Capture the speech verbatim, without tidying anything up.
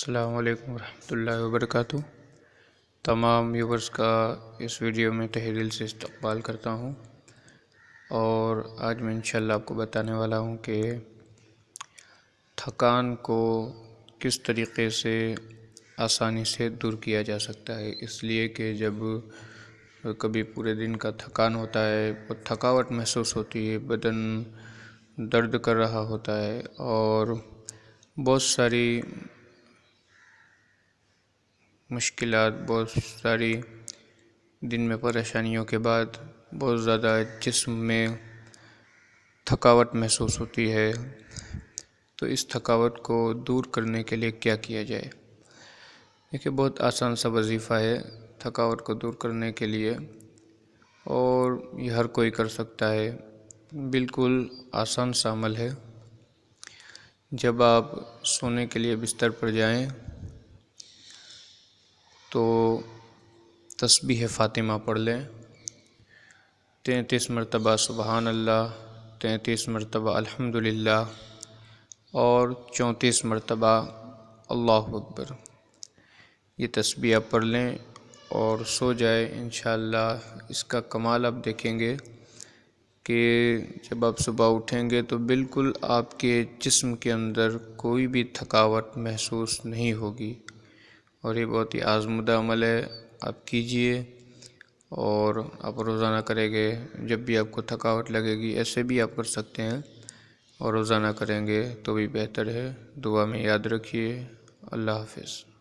السلام علیکم ورحمۃ اللہ وبرکاتہ۔ تمام ویورز کا اس ویڈیو میں تہہ دل سے استقبال کرتا ہوں، اور آج میں انشاءاللہ آپ کو بتانے والا ہوں کہ تھکان کو کس طریقے سے آسانی سے دور کیا جا سکتا ہے۔ اس لیے کہ جب کبھی پورے دن کا تھکان ہوتا ہے، بہت تھکاوٹ محسوس ہوتی ہے، بدن درد کر رہا ہوتا ہے، اور بہت ساری مشکلات، بہت ساری دن میں پریشانیوں کے بعد بہت زیادہ جسم میں تھکاوٹ محسوس ہوتی ہے، تو اس تھکاوٹ کو دور کرنے کے لیے کیا کیا جائے۔ دیکھیے، بہت آسان سا وظیفہ ہے تھکاوٹ کو دور کرنے کے لیے، اور یہ ہر کوئی کر سکتا ہے۔ بالکل آسان سا عمل ہے۔ جب آپ سونے کے لیے بستر پر جائیں تو تسبیح فاطمہ پڑھ لیں، تینتیس مرتبہ سبحان اللہ، تینتیس مرتبہ الحمدللہ، اور چونتیس مرتبہ اللہ اکبر۔ یہ تسبیح آپ پڑھ لیں اور سو جائے۔ انشاءاللہ اس کا کمال آپ دیکھیں گے کہ جب آپ صبح اٹھیں گے تو بالکل آپ کے جسم کے اندر کوئی بھی تھکاوٹ محسوس نہیں ہوگی، اور یہ بہت ہی آزمودہ عمل ہے۔ آپ کیجئے، اور آپ روزانہ کریں گے۔ جب بھی آپ کو تھکاوٹ لگے گی، ایسے بھی آپ کر سکتے ہیں، اور روزانہ کریں گے تو بھی بہتر ہے۔ دعا میں یاد رکھیے۔ اللہ حافظ۔